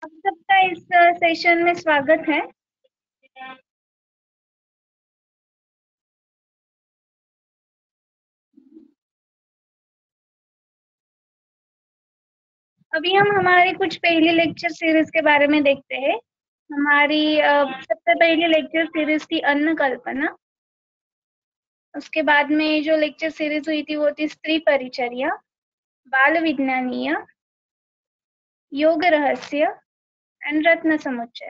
आप सबका इस सेशन में स्वागत है। अभी हम हमारी कुछ पहली लेक्चर सीरीज के बारे में देखते हैं। हमारी सबसे पहली लेक्चर सीरीज थी अन्न कल्पना। उसके बाद में जो लेक्चर सीरीज हुई थी वो थी स्त्री परिचर्या, बाल विज्ञानीय, योग रहस्य एंड रत्न समुच्चय।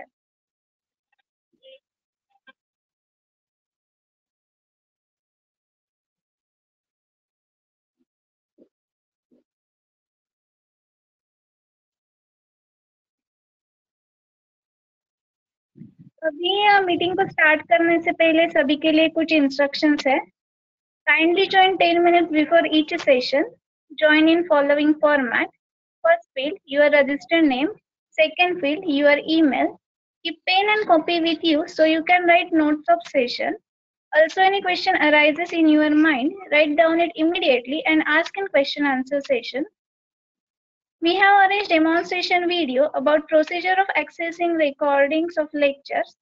अभी मीटिंग को स्टार्ट करने से पहले सभी के लिए कुछ इंस्ट्रक्शंस है। Kindly join 10 minutes before each session. Join in following format. First field, your registered name. Second field, your email. Keep pen and copy with you so you can write notes of session. Also, any question arises in your mind, write down it immediately and ask in question answer session. We have arranged demonstration video about procedure of accessing recordings of lectures.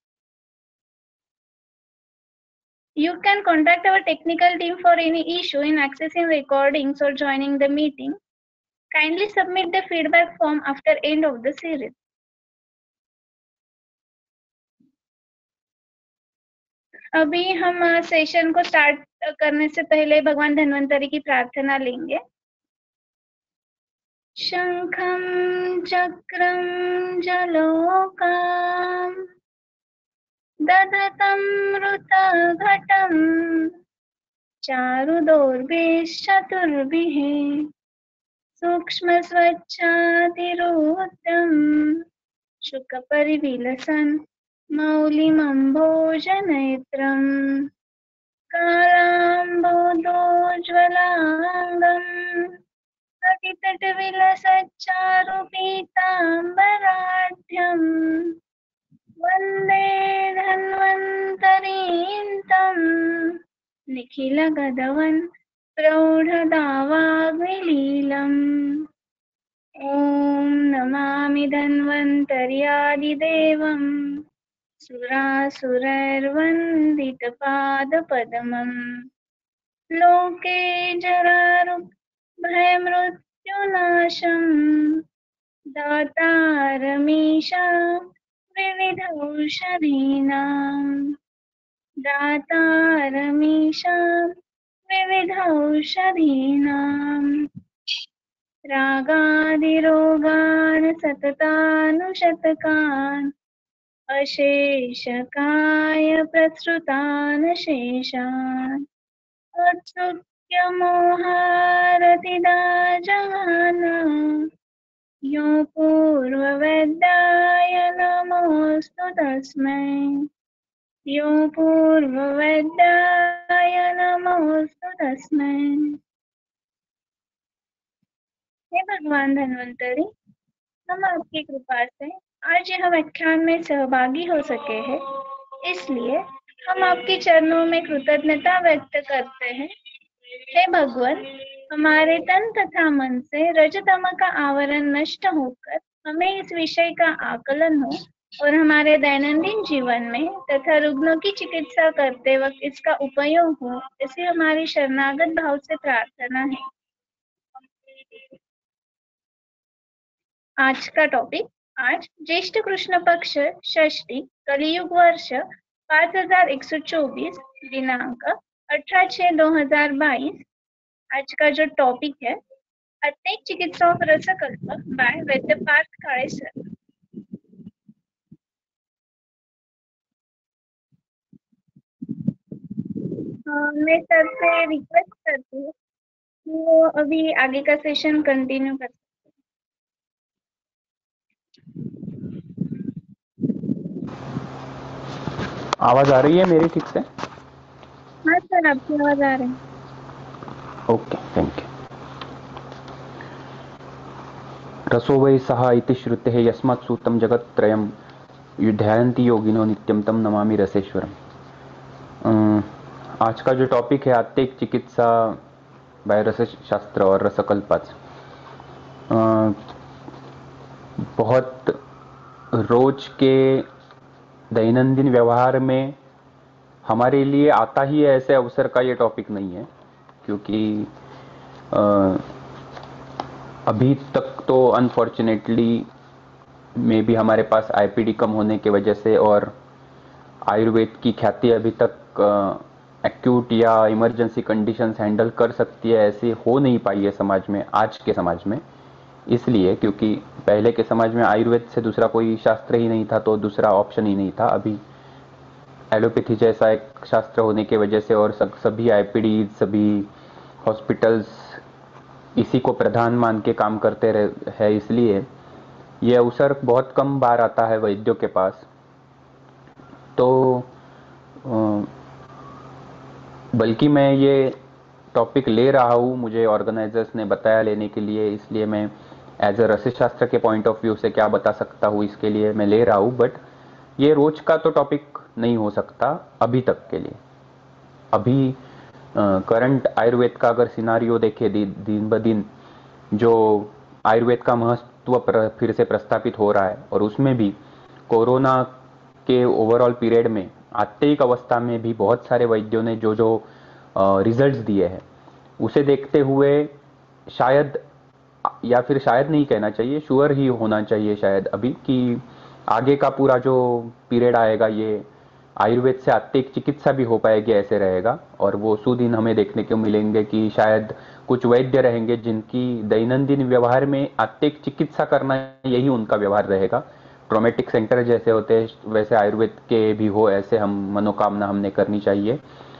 You can contact our technical team for any issue in accessing recordings or joining the meeting. Kindly submit the feedback form after end of the series. अभी हम session को start करने से पहले भगवान धन्वंतरी की प्रार्थना लेंगे। शंखं चक्रं जलोकाम् दधतं ऋतघटं चारुदोर्भिश्चतुर्भिः सूक्ष्म स्वच्छातिरुद्धम् शुकपरिविलसन् मौलिमम्भोजनेत्रम् कालाम्बोदोज्ज्वलाङ्गम् कटितटविलसच्चारुपीताम्बराढ्यम् वन्दे धन्वन्तरीं तं निखिलगदवन् प्रौढदावाग्निलीलम्। ॐ नमामि धन्वन्तर्यादिदेवम् सुरासुरैर्वन्दितपादपद्मम् लोके जरारुभयमृत्युनाशम् दातारमीशा विविधौषधीनाम् रागादिरोगान् सततानुशतकान् अशेषकाय प्रसृतान् शेषान् उत्सुक्यमोहारतिदाजहान यो पूर्ववेदाय नमोऽस्तु तस्मै यो पूर्ववेदाय नमोऽस्तु तस्मै। हे भगवान धन्वंतरी, हम आपकी कृपा से आज यह व्याख्यान में सहभागी हो सके हैं, इसलिए हम आपके चरणों में कृतज्ञता व्यक्त करते हैं। हे भगवान, हमारे तन तथा मन से रजतम का आवरण नष्ट होकर हमें इस विषय का आकलन हो और हमारे दैनंदिन जीवन में तथा रुग्णों की चिकित्सा करते वक्त इसका उपयोग हो, ऐसी हमारी शरणागत भाव से प्रार्थना है। आज का टॉपिक, आज ज्येष्ठ कृष्ण पक्ष षष्ठी कलियुग वर्ष 5124 दिनांक 18/6/2022। आज का जो टॉपिक है अत्येक चिकित्सा of Raskalp by Vaidya Parth Kale sir. मैं सर से रिक्वेस्ट करती हूँ कि वो अभी आगे का सेशन कंटिन्यू कर। आवाज आ रही है मेरी ठीक से? हाँ सर, आपकी आवाज आ रही है। Okay, thank you. रसो वै सः इति श्रुतेः यस्मात् सूतं जगत्त्रयं ध्यायन्ति योगिनो नित्यं तं नमामि रसेश्वरम। आज का जो टॉपिक है अत्येक चिकित्सा बाय रसशास्त्र और रसकल्पाच। बहुत रोज के दैनंदिन व्यवहार में हमारे लिए आता ही है ऐसे अवसर का ये टॉपिक नहीं है, क्योंकि अभी तक तो अनफॉर्चुनेटली में भी हमारे पास आईपीडी कम होने की वजह से और आयुर्वेद की ख्याति अभी तक एक्यूट या इमरजेंसी कंडीशंस हैंडल कर सकती है ऐसी हो नहीं पाई है समाज में, आज के समाज में। इसलिए क्योंकि पहले के समाज में आयुर्वेद से दूसरा कोई शास्त्र ही नहीं था, तो दूसरा ऑप्शन ही नहीं था। अभी एलोपैथी जैसा एक शास्त्र होने की वजह से और सभी आईपीडी, सभी हॉस्पिटल्स इसी को प्रधान मान के काम करते रहे है, इसलिए ये अवसर बहुत कम बार आता है वैद्यों के पास। तो बल्कि मैं ये टॉपिक ले रहा हूँ, मुझे ऑर्गेनाइजर्स ने बताया लेने के लिए, इसलिए मैं एज अ रसायन शास्त्र के पॉइंट ऑफ व्यू से क्या बता सकता हूँ इसके लिए मैं ले रहा हूँ। बट ये रोज का तो टॉपिक नहीं हो सकता अभी तक के लिए। अभी करंट आयुर्वेद का अगर सिनारियो देखे दिन ब दिन जो आयुर्वेद का महत्व फिर से प्रस्तापित हो रहा है, और उसमें भी कोरोना के ओवरऑल पीरियड में आत्तिक अवस्था में भी बहुत सारे वैद्यों ने जो जो रिजल्ट्स दिए हैं, उसे देखते हुए शायद, या फिर शायद नहीं कहना चाहिए, श्योर ही होना चाहिए शायद अभी कि आगे का पूरा जो पीरियड आएगा ये आयुर्वेद से आत्तिक चिकित्सा भी हो पाएगी ऐसे रहेगा। और वो सुदिन हमें देखने को मिलेंगे कि शायद कुछ वैद्य रहेंगे जिनकी दैनंदिन व्यवहार में आत्तिक चिकित्सा करना यही उनका व्यवहार रहेगा। ट्रोमेटिक सेंटर जैसे होते हैं वैसे आयुर्वेद के भी हो, ऐसे हम मनोकामना हमने करनी चाहिए।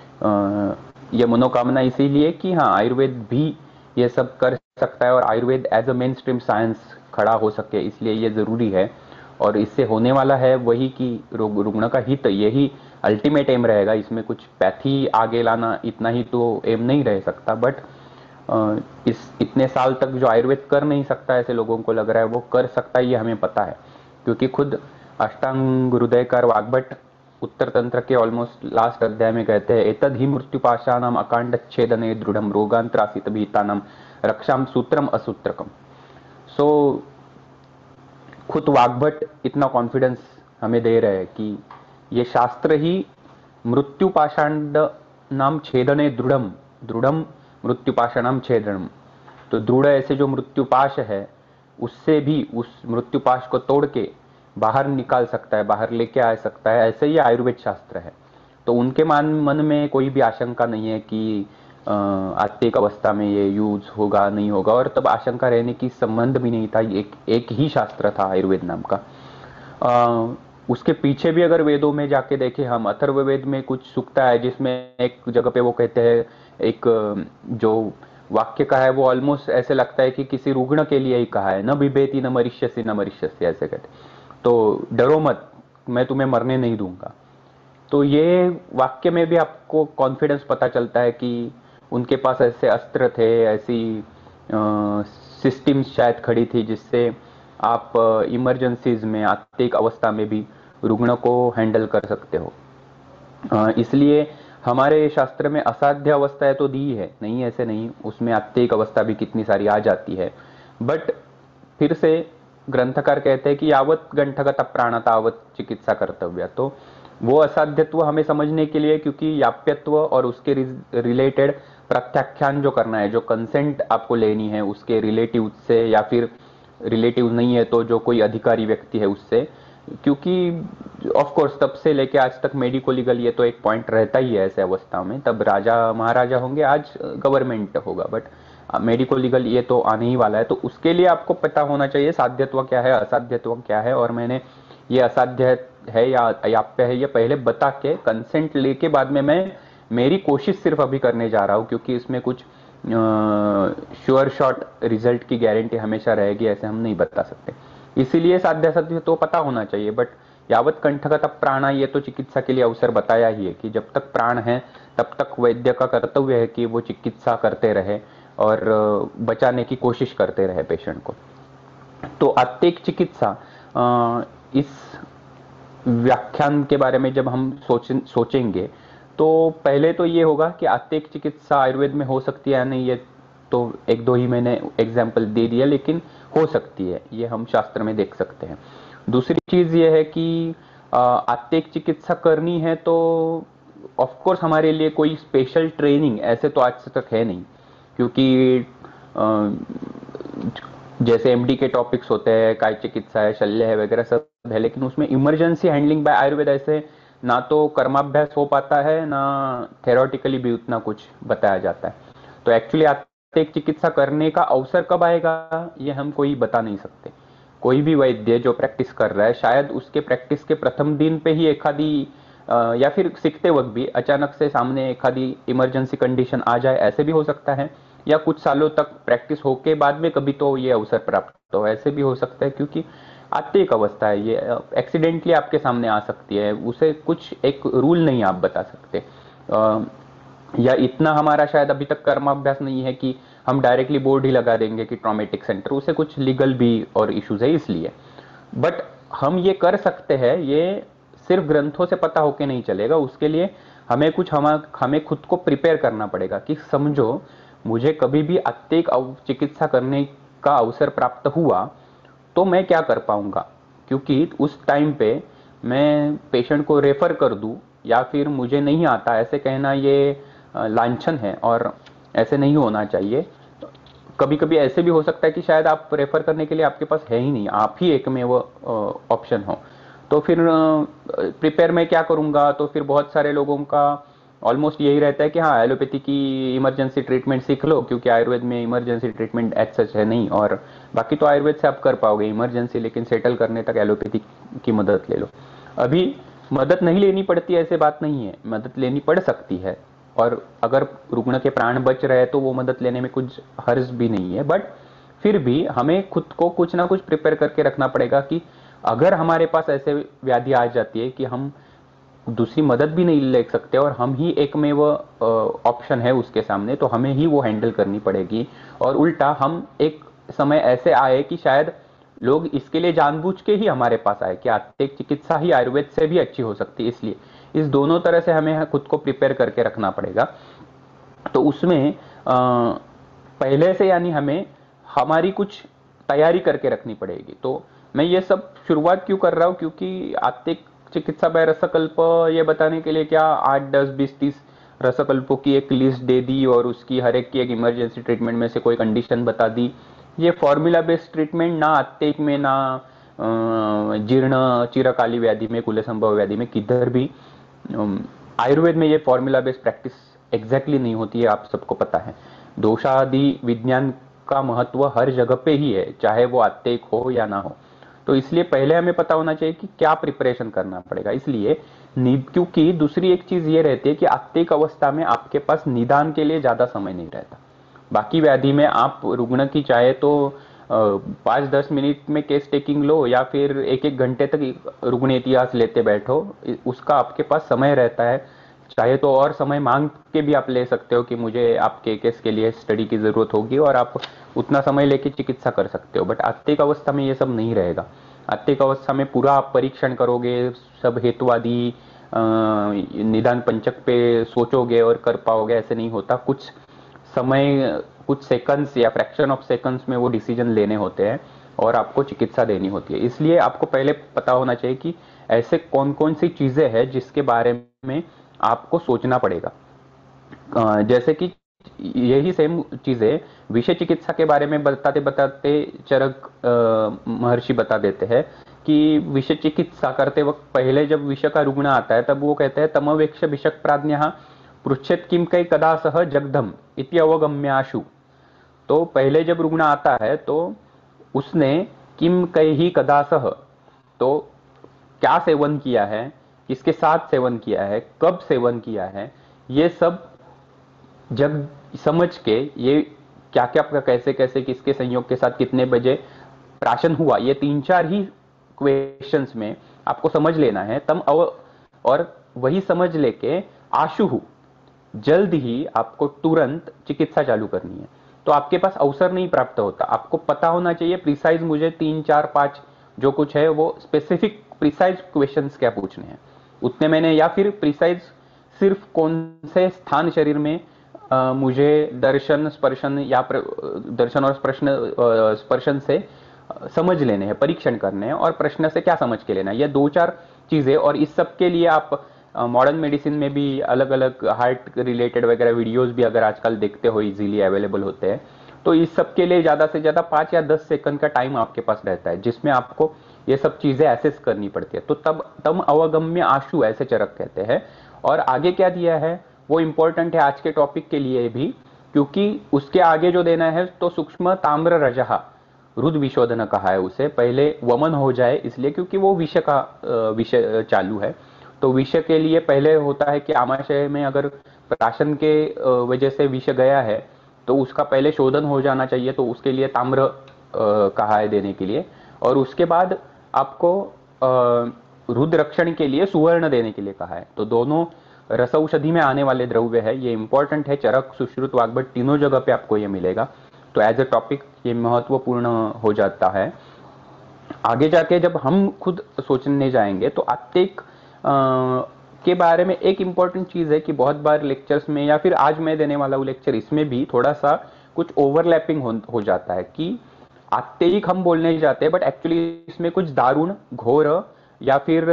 ये मनोकामना इसीलिए कि हाँ, आयुर्वेद भी ये सब कर सकता है और Ayurveda as a mainstream science खड़ा हो सके, इसलिए ये जरूरी है। और इससे होने वाला है वही कि रुग्ण का हित, यही अल्टीमेट एम रहेगा। इसमें कुछ पैथी आगे लाना इतना ही तो एम नहीं रह सकता। बट इस इतने साल तक जो आयुर्वेद कर नहीं सकता ऐसे लोगों को लग रहा है वो कर सकता है, ये हमें पता है। क्योंकि खुद अष्टांग हृदयकार वाग्भट उत्तर तंत्र के ऑलमोस्ट लास्ट अध्याय में कहते हैं, एतद ही मृत्युपाशानाम अकांड छेदने दृढ़म रोगांत्रासित भीतानाम रक्षाम सूत्रम असूत्रकम। सो खुद वाग्भट इतना कॉन्फिडेंस हमें दे रहे हैं कि ये शास्त्र ही मृत्युपाषांड नाम छेदने दृढ़म, दृढ़म मृत्युपाषाणाम छेदनम, तो दृढ़ ऐसे जो मृत्युपाश है उससे भी उस मृत्युपाश को तोड़ के बाहर निकाल सकता है, बाहर लेके आ सकता है, ऐसे ही आयुर्वेद शास्त्र है। तो उनके मन में कोई भी आशंका नहीं है कि आत्तिक अवस्था में ये यूज होगा नहीं होगा, और तब आशंका रहने की संबंध भी नहीं था। एक ही शास्त्र था आयुर्वेद नाम का। उसके पीछे भी अगर वेदों में जाके देखें हम, अथर्ववेद में कुछ सूक्ता है जिसमें एक जगह पे वो कहते हैं, एक जो वाक्य का है वो ऑलमोस्ट ऐसे लगता है कि किसी रुग्ण के लिए ही कहा है, न बिभेति न मरिष्यसि न मरिष्यसि, ऐसे कहते, तो डरो मत, मैं तुम्हें मरने नहीं दूंगा। तो ये वाक्य में भी आपको कॉन्फिडेंस पता चलता है कि उनके पास ऐसे अस्त्र थे, ऐसी सिस्टम्स शायद खड़ी थी जिससे आप इमरजेंसीज में आत्तिक अवस्था में भी रुग्ण को हैंडल कर सकते हो। इसलिए हमारे शास्त्र में असाध्य अवस्थाएं तो दी है, नहीं ऐसे नहीं, उसमें आत्तिक अवस्था भी कितनी सारी आ जाती है। बट फिर से ग्रंथकार कहते हैं कि यावत गंठगत प्राण तावत चिकित्सा कर्तव्य। तो वो असाध्यत्व हमें समझने के लिए, क्योंकि याप्यत्व और उसके रिलेटेड प्रत्याख्यान जो करना है, जो कंसेंट आपको लेनी है उसके रिलेटिव से, या फिर रिलेटिव नहीं है तो जो कोई अधिकारी व्यक्ति है उससे, क्योंकि ऑफ कोर्स तब से लेके आज तक मेडिको लीगल ये तो एक पॉइंट रहता ही है ऐसे अवस्था में। तब राजा महाराजा होंगे, आज गवर्नमेंट होगा, बट मेडिको लीगल ये तो आने ही वाला है। तो उसके लिए आपको पता होना चाहिए साध्यत्व क्या है, असाध्यत्व क्या है। और मैंने ये असाध्य है या अयाप्य है ये पहले बता के कंसेंट लेके बाद में मैं मेरी कोशिश सिर्फ अभी करने जा रहा हूँ, क्योंकि इसमें कुछ श्योर शॉट रिजल्ट की गारंटी हमेशा रहेगी ऐसे हम नहीं बता सकते। इसीलिए साध्य सत्य तो पता होना चाहिए। बट यावत कंठगत प्राणा, ये तो चिकित्सा के लिए अवसर बताया ही है कि जब तक प्राण है तब तक वैद्य का कर्तव्य है कि वो चिकित्सा करते रहे और बचाने की कोशिश करते रहे पेशेंट को। तो आत्तिक चिकित्सा, इस व्याख्यान के बारे में जब हम सोचेंगे तो पहले तो ये होगा कि आत्तिक चिकित्सा आयुर्वेद में हो सकती है या नहीं, ये तो एक दो ही मैंने एग्जाम्पल दे दिया, लेकिन हो सकती है, ये हम शास्त्र में देख सकते हैं। दूसरी चीज ये है कि आत्तिक चिकित्सा करनी है तो ऑफ कोर्स हमारे लिए कोई स्पेशल ट्रेनिंग ऐसे तो आज तक है नहीं, क्योंकि जैसे एमडी के टॉपिक्स होते हैं, काय चिकित्सा है, शल्य है वगैरह सब है, लेकिन उसमें इमरजेंसी हैंडलिंग बाय आयुर्वेद ऐसे ना तो कर्माभ्यास हो पाता है, ना थेरोटिकली भी उतना कुछ बताया जाता है। तो एक्चुअली आत्तिक चिकित्सा करने का अवसर कब आएगा ये हम कोई बता नहीं सकते। कोई भी वैद्य जो प्रैक्टिस कर रहा है, शायद उसके प्रैक्टिस के प्रथम दिन पे ही एक आधी या फिर सीखते वक्त भी अचानक से सामने एक आधी इमरजेंसी कंडीशन आ जाए, ऐसे भी हो सकता है। या कुछ सालों तक प्रैक्टिस होके बाद में कभी तो ये अवसर प्राप्त हो, ऐसे भी हो सकता है, क्योंकि आत्तिक अवस्था है, ये एक्सीडेंटली आपके सामने आ सकती है, उसे कुछ एक रूल नहीं आप बता सकते। या इतना हमारा शायद अभी तक कर्माभ्यास नहीं है कि हम डायरेक्टली बोर्ड ही लगा देंगे कि ट्रॉमेटिक सेंटर, उसे कुछ लीगल भी और इश्यूज है इसलिए। बट हम ये कर सकते हैं, ये सिर्फ ग्रंथों से पता होके नहीं चलेगा, उसके लिए हमें हमें खुद को प्रिपेयर करना पड़ेगा कि समझो मुझे कभी भी आत्तिक चिकित्सा करने का अवसर प्राप्त हुआ तो मैं क्या कर पाऊंगा, क्योंकि उस टाइम पे मैं पेशेंट को रेफर कर दूं या फिर मुझे नहीं आता ऐसे कहना ये लांछन है और ऐसे नहीं होना चाहिए। कभी कभी ऐसे भी हो सकता है कि शायद आप रेफर करने के लिए आपके पास है ही नहीं, आप ही एक में वो ऑप्शन हो, तो फिर प्रिपेयर मैं क्या करूंगा। तो फिर बहुत सारे लोगों का ऑलमोस्ट यही रहता है कि हाँ एलोपैथी की इमरजेंसी ट्रीटमेंट सीख लो, क्योंकि आयुर्वेद में इमरजेंसी ट्रीटमेंट एज सच है नहीं, और बाकी तो आयुर्वेद से आप कर पाओगे इमरजेंसी, लेकिन सेटल करने तक एलोपैथी की मदद ले लो। अभी मदद नहीं लेनी पड़ती ऐसे बात नहीं है, मदद लेनी पड़ सकती है, और अगर रुग्ण के प्राण बच रहे तो वो मदद लेने में कुछ हर्ज भी नहीं है। बट फिर भी हमें खुद को कुछ ना कुछ प्रिपेयर करके रखना पड़ेगा कि अगर हमारे पास ऐसे व्याधि आ जाती है कि हम दूसरी मदद भी नहीं ले सकते और हम ही एक में वो ऑप्शन है उसके सामने, तो हमें ही वो हैंडल करनी पड़ेगी। और उल्टा हम एक समय ऐसे आए कि शायद लोग इसके लिए जानबूझ के ही हमारे पास आए कि आत्तिक चिकित्सा ही आयुर्वेद से भी अच्छी हो सकती है, इसलिए इस दोनों तरह से हमें खुद को प्रिपेयर करके रखना पड़ेगा। तो उसमें पहले से यानी हमें हमारी कुछ तैयारी करके रखनी पड़ेगी। तो मैं ये सब शुरुआत क्यों कर रहा हूँ, क्योंकि आत्तिक चिकित्सा बाय रसकल्प ये बताने के लिए क्या 8, 10, 20, 30 रसकल्पों की एक लिस्ट दे दी और उसकी हर एक की एक इमरजेंसी ट्रीटमेंट में से कोई कंडीशन बता दी, ये फॉर्मूला बेस्ड ट्रीटमेंट ना आत्तिक में, ना जीर्ण चिरकाली व्याधि में, कुल संभव व्याधि में, किधर भी आयुर्वेद में ये फॉर्मूला बेस्ड प्रैक्टिस एग्जैक्टली नहीं होती है, आप सबको पता है। दोषादि विज्ञान का महत्व हर जगह पे ही है, चाहे वो आत्तिक हो या ना हो। तो इसलिए पहले हमें पता होना चाहिए कि क्या प्रिपरेशन करना पड़ेगा। इसलिए क्योंकि दूसरी एक चीज ये रहती है कि आत्तिक अवस्था में आपके पास निदान के लिए ज्यादा समय नहीं रहता। बाकी व्याधि में आप रुग्ण की चाहे तो 5-10 मिनट में केस टेकिंग लो या फिर 1-1 घंटे तक रुग्ण इतिहास लेते बैठो, उसका आपके पास समय रहता है। चाहे तो और समय मांग के भी आप ले सकते हो कि मुझे आपके केस के लिए स्टडी की जरूरत होगी, और आप उतना समय लेके चिकित्सा कर सकते हो। बट आत्तिक अवस्था में ये सब नहीं रहेगा। आत्तिक अवस्था में पूरा आप परीक्षण करोगे, सब हेतुवादी निदान पंचक पे सोचोगे और कर पाओगे, ऐसे नहीं होता। कुछ समय, कुछ सेकंड्स या फ्रैक्शन ऑफ सेकंड्स में वो डिसीजन लेने होते हैं और आपको चिकित्सा देनी होती है। इसलिए आपको पहले पता होना चाहिए कि ऐसे कौन कौन सी चीजें हैं जिसके बारे में आपको सोचना पड़ेगा। जैसे कि यही सेम चीजें विषय चिकित्सा के बारे में बताते बताते चरक महर्षि बता देते हैं कि विषय चिकित्सा करते वक्त पहले जब विषय का रुग्ण आता है तब वो कहते हैं तमवेक्ष विषक प्राज्ञः पृच्छेत किम कई कदा सह जगधम इति अवगम्याशु। तो पहले जब रुग्ण आता है तो उसने किम कई ही कदा सह, तो क्या सेवन किया है, किसके साथ सेवन किया है, कब सेवन किया है, ये सब जब समझ के, ये क्या क्या कैसे कैसे किसके संयोग के साथ कितने बजे प्राशन हुआ, ये 3-4 ही क्वेश्चंस में आपको समझ लेना है। और वही समझ लेके आशु जल्द ही आपको तुरंत चिकित्सा चालू करनी है। तो आपके पास अवसर नहीं प्राप्त होता। आपको पता होना चाहिए प्रिसाइज, मुझे 3, 4, 5 जो कुछ है वो स्पेसिफिक प्रिसाइज क्वेश्चंस क्या पूछने हैं उतने मैंने, या फिर प्रिसाइज सिर्फ कौन से स्थान शरीर में मुझे दर्शन स्पर्शन या दर्शन और स्पर्शन से समझ लेने हैं, परीक्षण करने हैं, और प्रश्न से क्या समझ के लेना है, ये 2-4 चीजें। और इस सब के लिए आप मॉडर्न मेडिसिन में भी अलग अलग हार्ट रिलेटेड वगैरह वीडियोस भी अगर आजकल देखते हो, इजीली अवेलेबल होते हैं। तो इस सब के लिए ज्यादा से ज्यादा 5 या 10 सेकंड का टाइम आपके पास रहता है, जिसमें आपको ये सब चीजें एसेस करनी पड़ती है। तो तब अवगम्य आंसू ऐसे चरक कहते हैं। और आगे क्या दिया है वो इंपॉर्टेंट है आज के टॉपिक के लिए भी, क्योंकि उसके आगे जो देना है तो सूक्ष्म ताम्र रजहा रुद्र विशोधन कहा है उसे, पहले वमन हो जाए इसलिए क्योंकि वो विषय का विषय चालू है। तो विषय के लिए पहले होता है कि आमाशय में अगर प्राशन के वजह से विषय गया है तो उसका पहले शोधन हो जाना चाहिए, तो उसके लिए ताम्र कहा है देने के लिए। और उसके बाद आपको रुद्र रक्षण के लिए सुवर्ण देने के लिए कहा है। तो दोनों रस औषधि में आने वाले द्रव्य है, ये इंपॉर्टेंट है। चरक, सुश्रुत, वाग्भट तीनों जगह पे आपको ये मिलेगा। तो एज ए टॉपिक ये महत्वपूर्ण हो जाता है। आगे जाके जब हम खुद सोचने जाएंगे तो आत्तिक के बारे में एक इंपॉर्टेंट चीज है कि बहुत बार लेक्चर्स में या फिर आज मैं देने वाला हूँ लेक्चर, इसमें भी थोड़ा सा कुछ ओवरलैपिंग हो जाता है कि आत्तिक हम बोलने जाते हैं बट एक्चुअली इसमें कुछ दारुण, घोर या फिर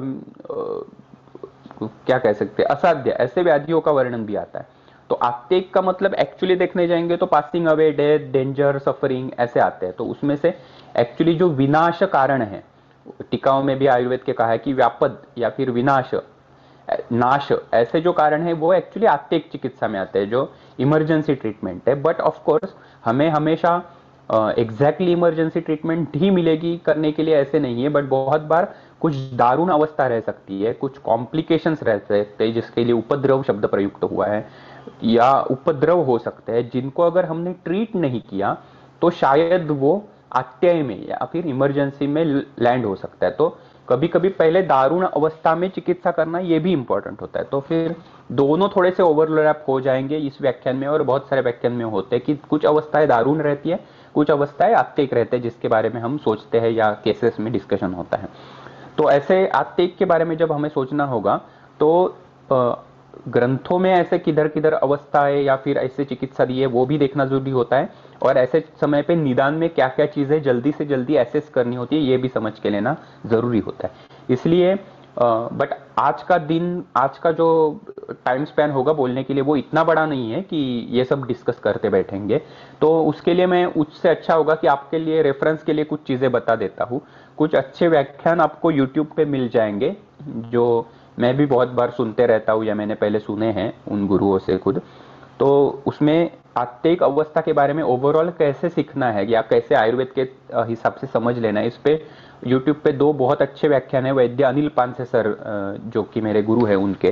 क्या कह सकते हैं असाध्य ऐसे व्याधियों का वर्णन भी आता है। तो आत्तिक का मतलब एक्चुअली देखने जाएंगे तो passing away, death, danger, suffering ऐसे आते हैं। तो उसमें से एक्चुअली जो विनाश कारण है, टीकाओं में भी आयुर्वेद के कहा है कि व्यापद या फिर विनाश, नाश, ऐसे जो कारण है वो एक्चुअली आत्तिक चिकित्सा में आते हैं, जो इमरजेंसी ट्रीटमेंट है। बट ऑफ कोर्स हमें हमेशा एग्जैक्टली इमरजेंसी ट्रीटमेंट ही मिलेगी करने के लिए ऐसे नहीं है, बट बहुत बार कुछ दारुण अवस्था रह सकती है, कुछ कॉम्प्लिकेशंस रह सकते हैं जिसके लिए उपद्रव शब्द प्रयुक्त हुआ है, या उपद्रव हो सकते हैं जिनको अगर हमने ट्रीट नहीं किया तो शायद वो अत्यय में या फिर इमरजेंसी में लैंड हो सकता है। तो कभी कभी पहले दारुण अवस्था में चिकित्सा करना ये भी इंपॉर्टेंट होता है। तो फिर दोनों थोड़े से ओवरलैप हो जाएंगे इस व्याख्यान में, और बहुत सारे व्याख्यान में होते हैं कि कुछ अवस्थाएं दारुण रहती है, कुछ अवस्थाएं आत्तिक रहते हैं जिसके बारे में हम सोचते हैं या केसेस में डिस्कशन होता है। तो ऐसे आत्तिक के बारे में जब हमें सोचना होगा तो ग्रंथों में ऐसे किधर किधर अवस्था है या फिर ऐसे चिकित्सा दी है वो भी देखना जरूरी होता है, और ऐसे समय पे निदान में क्या क्या चीजें जल्दी से जल्दी एसेस करनी होती है ये भी समझ के लेना जरूरी होता है। इसलिए बट आज का दिन, आज का जो टाइम स्पैन होगा बोलने के लिए वो इतना बड़ा नहीं है कि ये सब डिस्कस करते बैठेंगे। तो उसके लिए मैं उससे अच्छा होगा कि आपके लिए रेफरेंस के लिए कुछ चीजें बता देता हूँ। कुछ अच्छे व्याख्यान आपको यूट्यूब पे मिल जाएंगे जो मैं भी बहुत बार सुनते रहता हूँ या मैंने पहले सुने हैं उन गुरुओं से खुद। तो उसमें आत्तिक अवस्था के बारे में ओवरऑल कैसे सीखना है या कैसे आयुर्वेद के हिसाब से समझ लेना है, इस पे यूट्यूब पे 2 बहुत अच्छे व्याख्यान है वैद्य अनिल पानसे सर जो कि मेरे गुरु है उनके।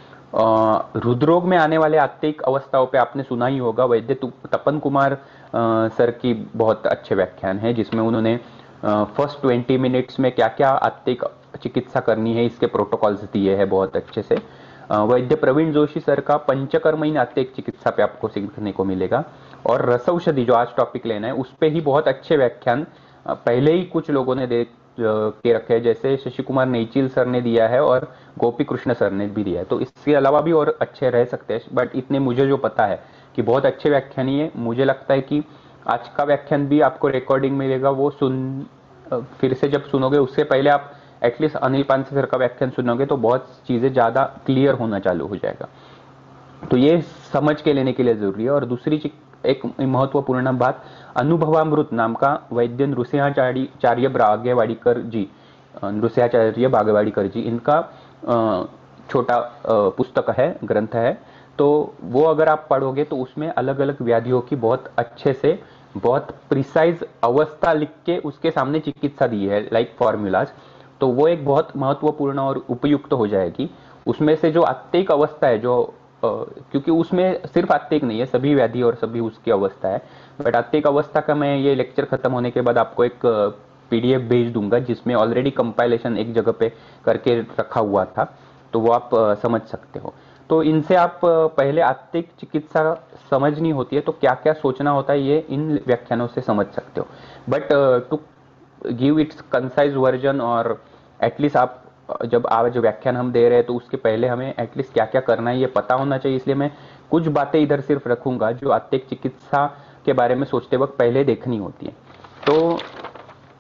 हृदरोग में आने वाले आत्तिक अवस्थाओं पे आपने सुना ही होगा, वैद्य तपन कुमार सर की बहुत अच्छे व्याख्यान है जिसमें उन्होंने फर्स्ट 20 मिनट्स में क्या क्या आत्तिक चिकित्सा करनी है इसके प्रोटोकॉल्स दिए हैं बहुत अच्छे से। वैद्य प्रवीण जोशी सर का पंचकर्महीन आत्तिक चिकित्सा पे आपको सीखने को मिलेगा। और रस औषधि जो आज टॉपिक लेना है उस पे ही बहुत अच्छे व्याख्यान पहले ही कुछ लोगों ने दे के रखे हैं, जैसे शशि कुमार नेचील सर ने दिया है और गोपी कृष्ण सर ने भी दिया है। तो इसके अलावा भी और अच्छे रह सकते हैं, बट इतने मुझे जो पता है कि बहुत अच्छे व्याख्यान ही है। मुझे लगता है कि आज का व्याख्यान भी आपको रिकॉर्डिंग मिलेगा, वो फिर से जब सुनोगे उससे पहले आप एटलीस्ट अनिल पानसे सर का व्याख्यान सुनोगे तो बहुत चीजें ज्यादा क्लियर होना चालू हो जाएगा। तो ये समझ के लेने के लिए जरूरी है। और दूसरी एक महत्वपूर्ण बात, अनुभवामृत नाम का वैद्य नृसिंहाचार्य बागेवाड़ीकर जी, नृसिंहाचार्य बागेवाड़ीकर जी, इनका छोटा पुस्तक है, ग्रंथ है। तो वो अगर आप पढ़ोगे तो उसमें अलग अलग व्याधियों की बहुत अच्छे से बहुत प्रिसाइज अवस्था लिख के उसके सामने चिकित्सा दी है, लाइक फॉर्मूलाज। तो वो एक बहुत महत्वपूर्ण और उपयुक्त हो जाएगी। उसमें से जो आत्तिक अवस्था है, जो क्योंकि उसमें सिर्फ आत्तिक नहीं है, सभी व्याधि और सभी उसकी अवस्था है, बट आत्तिक अवस्था का मैं ये लेक्चर खत्म होने के बाद आपको एक पीडीएफ भेज दूंगा जिसमें ऑलरेडी कंपाइलेशन एक जगह पे करके रखा हुआ था, तो वो आप समझ सकते हो। तो इनसे आप पहले आत्तिक चिकित्सा समझनी होती है तो क्या क्या सोचना होता है ये इन व्याख्यानों से समझ सकते हो। But to give its concise version, और एटलीस्ट आप जब आज व्याख्यान हम दे रहे हैं तो उसके पहले हमें एटलीस्ट क्या क्या करना है ये पता होना चाहिए, इसलिए मैं कुछ बातें इधर सिर्फ रखूंगा जो आत्तिक चिकित्सा के बारे में सोचते वक्त पहले देखनी होती है। तो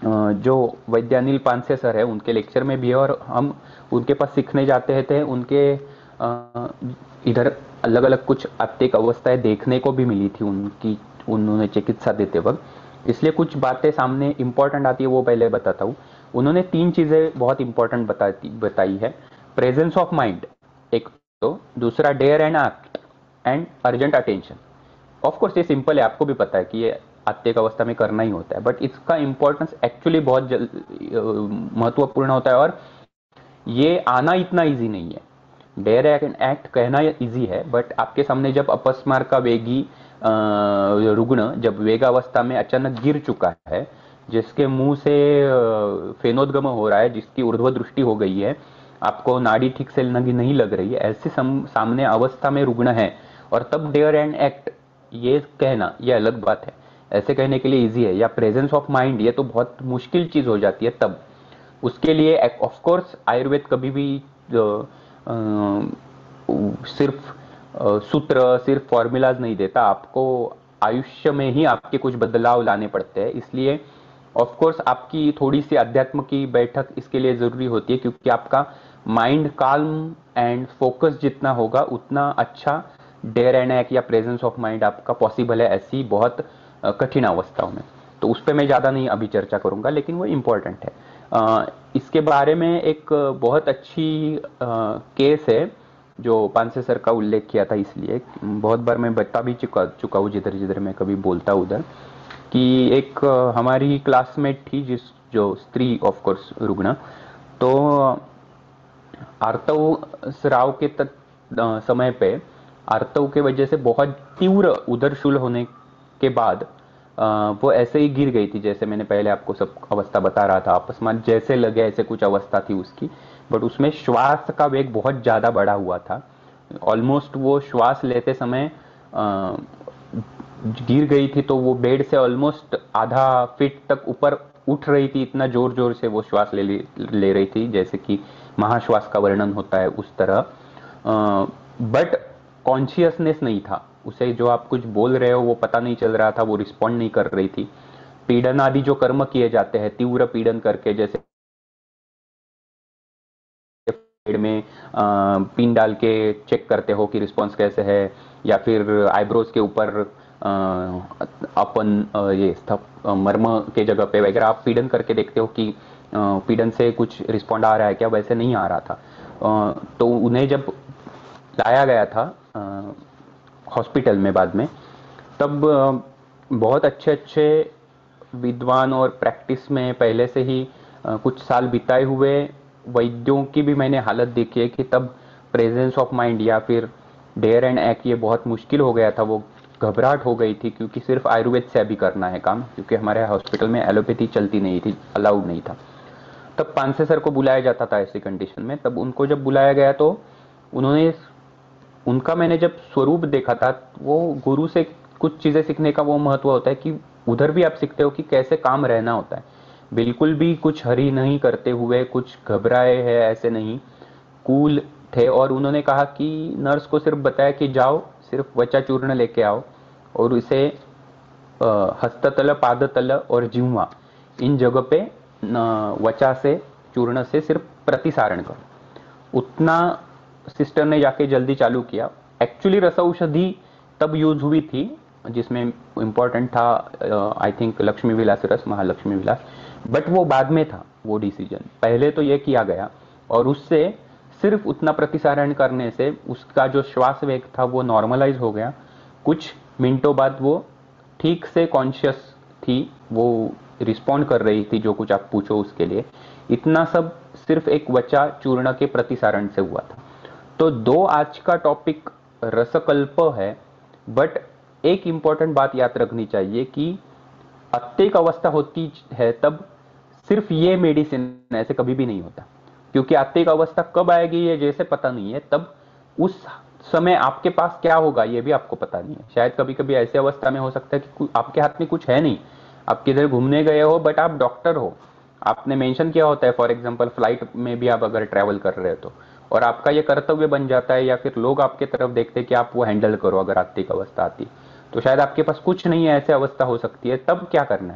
जो वैद्यानिल पानसे सर है उनके लेक्चर में भी है, और हम उनके पास सीखने जाते थे। उनके इधर अलग अलग कुछ आत्तिक अवस्थाएं देखने को भी मिली थी उनकी, उन्होंने चिकित्सा देते वक्त, इसलिए कुछ बातें सामने इंपॉर्टेंट आती है वो पहले बताता हूँ। उन्होंने 3 चीजें बहुत इंपॉर्टेंट बताई है। प्रेजेंस ऑफ माइंड एक, तो दूसरा dare and act and urgent attention. Of course ये सिंपल है, आपको भी पता है कि ये आत्तिक अवस्था में करना ही होता है, बट इसका इंपॉर्टेंस एक्चुअली बहुत महत्वपूर्ण होता है, और ये आना इतना इजी नहीं है। डेयर एंड एक्ट कहना इजी है, बट आपके सामने जब अपस्मार का वेगी रुग्ण जब वेगावस्था में अचानक गिर चुका है, जिसके मुंह से फेनोद्गम हो रहा है, जिसकी ऊर्ध्व दृष्टि हो गई है, आपको नाड़ी ठीक से नहीं लग रही है, ऐसे सामने अवस्था में रुग्ण है, और तब डेयर एंड एक्ट ये कहना ये अलग बात है। ऐसे कहने के लिए इजी है, या प्रेजेंस ऑफ माइंड ये तो बहुत मुश्किल चीज हो जाती है तब। उसके लिए ऑफ कोर्स आयुर्वेद कभी भी सिर्फ सूत्र, सिर्फ फॉर्मूलाज नहीं देता, आपको आयुष्य में ही आपके कुछ बदलाव लाने पड़ते हैं। इसलिए ऑफ कोर्स आपकी थोड़ी सी अध्यात्म की बैठक इसके लिए जरूरी होती है, क्योंकि आपका माइंड काल्म एंड फोकस जितना होगा उतना अच्छा डेयर एंड एक्ट या प्रेजेंस ऑफ माइंड आपका पॉसिबल है ऐसी बहुत कठिन अवस्थाओं में। तो उस पर मैं ज्यादा नहीं अभी चर्चा करूंगा, लेकिन वो इम्पोर्टेंट है। इसके बारे में एक बहुत अच्छी केस है जो पानसे सर का उल्लेख किया था, इसलिए बहुत बार मैं बता भी चुका हूँ जिधर जिधर मैं कभी बोलता उधर, कि एक हमारी क्लासमेट थी जिस जो स्त्री ऑफ कोर्स रुग्ण, तो आर्तव स्राव के समय पे आर्तव के वजह से बहुत तीव्र उदरशूल होने के बाद वो ऐसे ही गिर गई थी, जैसे मैंने पहले आपको सब अवस्था बता रहा था, अकस्मात जैसे लगे ऐसे कुछ अवस्था थी उसकी, बट उसमें श्वास का वेग बहुत ज्यादा बढ़ा हुआ था। ऑलमोस्ट वो श्वास लेते समय गिर गई थी, तो वो बेड से ऑलमोस्ट आधा फीट तक ऊपर उठ रही थी, इतना जोर जोर से वो श्वास ले रही थी, जैसे कि महाश्वास का वर्णन होता है उस तरह। बट कॉन्शियसनेस नहीं था उसे, जो आप कुछ बोल रहे हो वो पता नहीं चल रहा था, वो रिस्पॉन्ड नहीं कर रही थी। पीड़न आदि जो कर्म किए जाते हैं तीव्र पीड़न करके, जैसे पेड़ में पिन डाल के चेक करते हो कि रिस्पॉन्स कैसे है, या फिर आईब्रोज के ऊपर अपन ये मर्म के जगह पे वगैरह आप पीड़न करके देखते हो कि पीड़न से कुछ रिस्पॉन्ड आ रहा है क्या, वैसे नहीं आ रहा था। तो उन्हें जब लाया गया था हॉस्पिटल में बाद में, तब बहुत अच्छे अच्छे विद्वान और प्रैक्टिस में पहले से ही कुछ साल बिताए हुए वैद्यों की भी मैंने हालत देखी है कि तब प्रेजेंस ऑफ माइंड या फिर डेयर एंड एक्ट ये बहुत मुश्किल हो गया था, वो घबराहट हो गई थी, क्योंकि सिर्फ आयुर्वेद से अभी करना है काम, क्योंकि हमारे हॉस्पिटल में एलोपैथी चलती नहीं थी, अलाउड नहीं था। तब पानसे सर को बुलाया जाता था ऐसी कंडीशन में। तब उनको जब बुलाया गया तो उन्होंने, उनका मैंने जब स्वरूप देखा था, वो गुरु से कुछ चीजें सीखने का वो महत्व होता है कि उधर भी आप सीखते हो कि कैसे काम रहना होता है, बिल्कुल भी कुछ हरी नहीं करते हुए, कुछ घबराए है ऐसे नहीं, कूल थे। और उन्होंने कहा कि नर्स को सिर्फ बताया कि जाओ सिर्फ वचा चूर्ण लेके आओ, और इसे हस्ततल, पादतल और जिह्वा इन जगह पे वचा से चूर्ण से सिर्फ प्रतिसारण करो। उतना सिस्टर ने जाके जल्दी चालू किया। एक्चुअली रस औषधि तब यूज हुई थी जिसमें इंपॉर्टेंट था आई थिंक लक्ष्मी विलास रस, महालक्ष्मी विलास, बट वो बाद में था वो डिसीजन, पहले तो ये किया गया, और उससे सिर्फ उतना प्रतिसारण करने से उसका जो श्वास वेग था वो नॉर्मलाइज हो गया। कुछ मिनटों बाद वो ठीक से कॉन्शियस थी, वो रिस्पॉन्ड कर रही थी जो कुछ आप पूछो उसके लिए। इतना सब सिर्फ एक वचा चूर्ण के प्रतिसारण से हुआ था। तो दो आज का टॉपिक रसकल्प है, बट एक इंपॉर्टेंट बात याद रखनी चाहिए कि अत्येक अवस्था होती है तब सिर्फ ये मेडिसिन ऐसे कभी भी नहीं होता, क्योंकि अत्येक अवस्था कब आएगी ये जैसे पता नहीं है, तब उस समय आपके पास क्या होगा ये भी आपको पता नहीं है। शायद कभी कभी ऐसी अवस्था में हो सकता है कि आपके हाथ में कुछ है नहीं, आप किधर घूमने गए हो बट आप डॉक्टर हो, आपने मेंशन किया होता है फॉर एग्जांपल फ्लाइट में भी आप अगर ट्रैवल कर रहे हो तो, और आपका ये कर्तव्य बन जाता है या फिर लोग आपके तरफ देखते हैं कि आप वो हैंडल करो अगर आर्थिक अवस्था आती, तो शायद आपके पास कुछ नहीं है, ऐसी अवस्था हो सकती है। तब क्या करना है,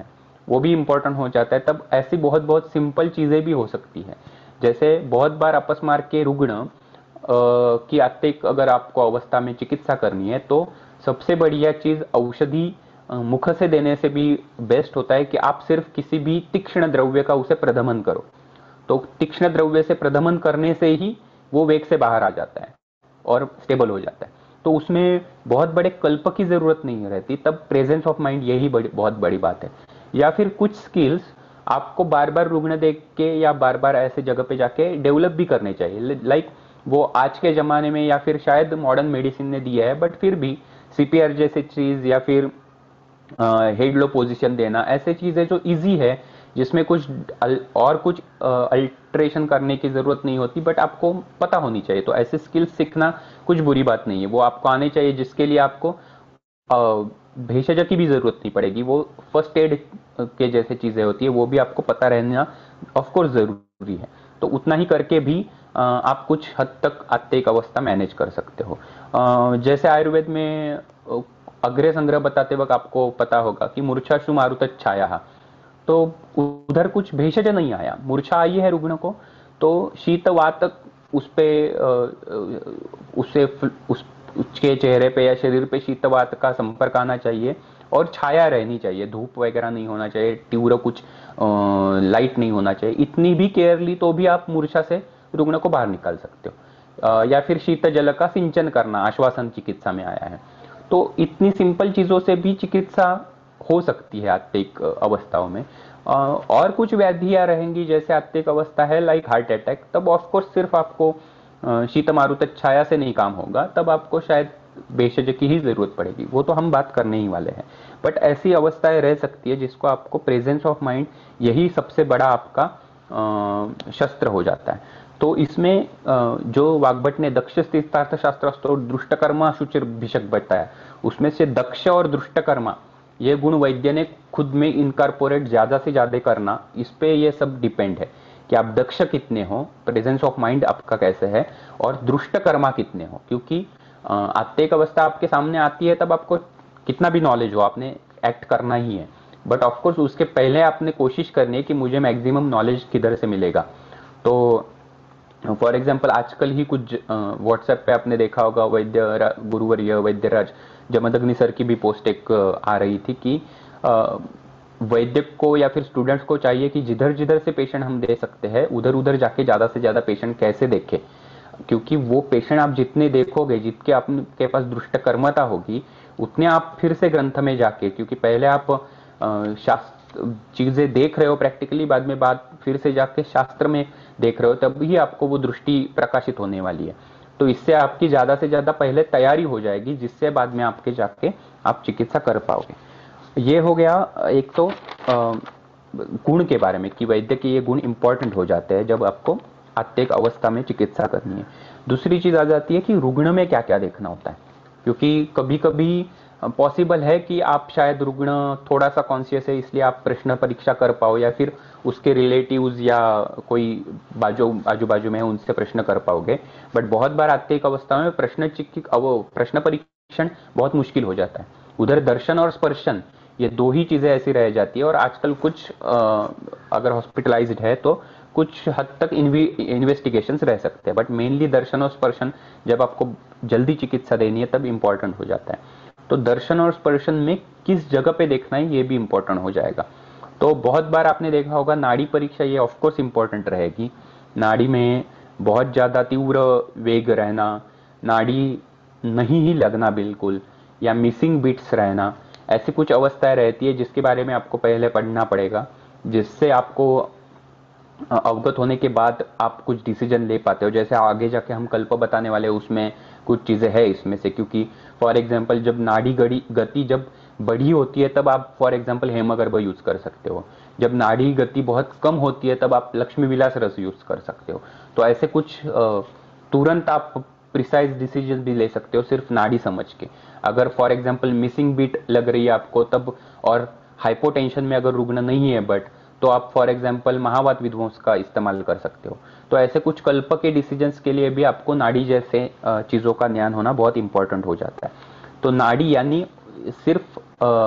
वो भी इंपॉर्टेंट हो जाता है। तब ऐसी बहुत बहुत सिंपल चीजें भी हो सकती है, जैसे बहुत बार अपस्मार के रुग्ण की आत्तिक अगर आपको अवस्था में चिकित्सा करनी है तो सबसे बढ़िया चीज औषधि मुख से देने से भी बेस्ट होता है कि आप सिर्फ किसी भी तीक्ष्ण द्रव्य का उसे प्रदमन करो। तो तीक्ष्ण द्रव्य से प्रदमन करने से ही वो वेग से बाहर आ जाता है और स्टेबल हो जाता है। तो उसमें बहुत बड़े कल्प की जरूरत नहीं रहती, तब प्रेजेंस ऑफ माइंड यही बहुत बड़ी बात है। या फिर कुछ स्किल्स आपको बार बार रुग्ण देख के या बार बार ऐसे जगह पे जाके डेवलप भी करने चाहिए। लाइक वो आज के जमाने में या फिर शायद मॉडर्न मेडिसिन ने दिया है, बट फिर भी सीपीआर जैसे चीज या फिर हेड लो पोजीशन देना, ऐसे चीजें जो इजी है, जिसमें कुछ और कुछ अल्ट्रेशन करने की जरूरत नहीं होती, बट आपको पता होनी चाहिए। तो ऐसे स्किल्स सीखना कुछ बुरी बात नहीं है, वो आपको आने चाहिए, जिसके लिए आपको भेषज की भी जरूरत नहीं पड़ेगी। वो फर्स्ट एड के जैसे चीजें होती है, वो भी आपको पता रहना ऑफकोर्स जरूरी है। तो उतना ही करके भी आप कुछ हद तक आत्तिक अवस्था मैनेज कर सकते हो। जैसे आयुर्वेद में अग्रे संग्रह बताते वक्त आपको पता होगा कि मूर्छाशु मारुत छाया, तो उधर कुछ भेषज नहीं आया, मूर्छा आई है रुग्ण को, तो शीत वात उस पे उससे उसके चेहरे पे या शरीर पे शीत वात का संपर्क आना चाहिए और छाया रहनी चाहिए, धूप वगैरह नहीं होना चाहिए, तीव्र कुछ लाइट नहीं होना चाहिए। इतनी भी केयर ली तो भी आप मूर्छा से रुग्ण को बाहर निकाल सकते हो। या फिर शीत जल का सिंचन करना आश्वासन चिकित्सा में आया है। तो इतनी सिंपल चीजों से भी चिकित्सा हो सकती है आत्तिक अवस्थाओं में। और कुछ व्याधियां रहेंगी जैसे आत्तिक अवस्था है लाइक हार्ट अटैक, तब ऑफकोर्स सिर्फ आपको शीत मारुत छाया से नहीं काम होगा, तब आपको शायद भेषज की ही जरूरत पड़ेगी, वो तो हम बात करने ही वाले हैं। बट ऐसी अवस्थाएं रह सकती है जिसको आपको प्रेजेंस ऑफ माइंड, यही सबसे बड़ा आपका शस्त्र हो जाता है। तो इसमें जो वाग्भट ने दक्ष तीर्थार्थ शास्त्र दृष्टकर्मा शुचिर भिषक बताया, उसमें से दक्ष और दृष्टकर्मा ये गुण वैद्य ने खुद में इनकारपोरेट ज्यादा से ज्यादा करना, इस पे ये सब डिपेंड है कि आप दक्ष कितने हो, प्रेजेंस ऑफ माइंड आपका कैसे है, और दृष्टकर्मा कितने हो। क्योंकि आत्तिक अवस्था आपके सामने आती है तब आपको कितना भी नॉलेज हो, आपने एक्ट करना ही है, बट ऑफकोर्स उसके पहले आपने कोशिश करनी है कि मुझे मैक्सिमम नॉलेज किधर से मिलेगा। तो फॉर एग्जाम्पल आजकल ही कुछ व्हाट्सएप पे आपने देखा होगा, वैद्य गुरुवर्य वैद्यराज जमदग्नि सर की भी पोस्ट एक आ रही थी कि वैद्य को या फिर स्टूडेंट्स को चाहिए कि जिधर जिधर से पेशेंट हम दे सकते हैं उधर उधर जाके ज्यादा से ज्यादा पेशेंट कैसे देखे, क्योंकि वो पेशेंट आप जितने देखोगे, जितके आपके पास दृष्टकर्मता होगी, उतने आप फिर से ग्रंथ में जाके, क्योंकि पहले आप शास्त्र चीजें देख रहे हो प्रैक्टिकली, बाद में फिर से जाके शास्त्र में देख रहे हो, तब ही आपको वो दृष्टि प्रकाशित होने वाली है। तो इससे आपकी ज्यादा से ज्यादा पहले तैयारी हो जाएगी, जिससे बाद में आपके जाके आप चिकित्सा कर पाओगे। ये हो गया एक तो गुण के बारे में कि वैद्य के ये गुण इंपॉर्टेंट हो जाते हैं जब आपको आत्तिक अवस्था में चिकित्सा करनी है। दूसरी चीज आ जाती है कि रुग्ण में क्या क्या देखना होता है, क्योंकि कभी कभी पॉसिबल है कि आप शायद रुग्ण थोड़ा सा कॉन्शियस है इसलिए आप प्रश्न परीक्षा कर पाओ, या फिर उसके रिलेटिव्स या कोई आजू बाजू में है उनसे प्रश्न कर पाओगे। बट बहुत बार आत्तिक अवस्था में प्रश्न परीक्षण बहुत मुश्किल हो जाता है। उधर दर्शन और स्पर्शन, ये दो ही चीजें ऐसी रह जाती है। और आजकल कुछ अगर हॉस्पिटलाइज्ड है तो कुछ हद तक इन्वेस्टिगेशंस रह सकते हैं, बट मेनली दर्शन और स्पर्शन जब आपको जल्दी चिकित्सा देनी है तब इंपॉर्टेंट हो जाता है। तो दर्शन और स्पर्शन में किस जगह पे देखना है ये भी इंपॉर्टेंट हो जाएगा। तो बहुत बार आपने देखा होगा नाड़ी परीक्षा, ये ऑफकोर्स इंपॉर्टेंट रहेगी। नाड़ी में बहुत ज्यादा तीव्र वेग रहना, नाड़ी नहीं ही लगना बिल्कुल, या मिसिंग बीट्स रहना, ऐसी कुछ अवस्थाएं रहती है जिसके बारे में आपको पहले पढ़ना पड़ेगा, जिससे आपको अवगत होने के बाद आप कुछ डिसीजन ले पाते हो। जैसे आगे जाके हम कल्प बताने वाले उसमें कुछ चीजें हैं इसमें से, क्योंकि फॉर एग्जांपल जब नाड़ी गति जब बढ़ी होती है तब आप फॉर एग्जांपल हेमगर्भ यूज कर सकते हो, जब नाड़ी गति बहुत कम होती है तब आप लक्ष्मी विलास रस यूज कर सकते हो। तो ऐसे कुछ तुरंत आप प्रिसाइज डिसीजन भी ले सकते हो सिर्फ नाड़ी समझ के। अगर फॉर एग्जांपल मिसिंग बीट लग रही है आपको तब, और हाइपोटेंशन में अगर रुग्ण नहीं है बट, तो आप फॉर एग्जांपल महावात विध्वंस का इस्तेमाल कर सकते हो। तो ऐसे कुछ कल्प के डिसीजंस के लिए भी आपको नाड़ी जैसे चीजों का ज्ञान होना बहुत इंपॉर्टेंट हो जाता है। तो नाड़ी यानी सिर्फ